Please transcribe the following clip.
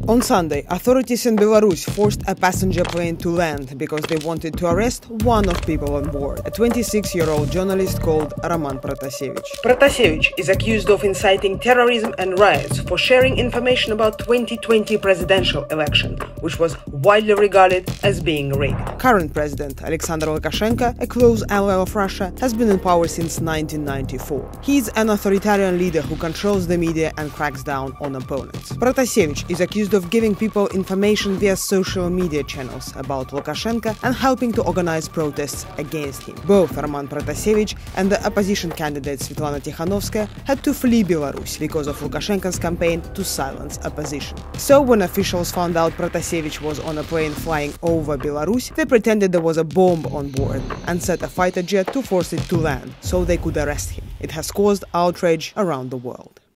On Sunday, authorities in Belarus forced a passenger plane to land because they wanted to arrest one of people on board, a 26-year-old journalist called Roman Protasevich. Protasevich is accused of inciting terrorism and riots for sharing information about 2020 presidential election, which was widely regarded as being rigged. Current President Alexander Lukashenko, a close ally of Russia, has been in power since 1994. He is an authoritarian leader who controls the media and cracks down on opponents. Protasevich is accused of giving people information via social media channels about Lukashenko and helping to organize protests against him. Both Roman Protasevich and the opposition candidate Svetlana Tikhanovskaya had to flee Belarus because of Lukashenko's campaign to silence opposition. So when officials found out Protasevich was on a plane flying over Belarus, they pretended there was a bomb on board and set a fighter jet to force it to land so they could arrest him. It has caused outrage around the world.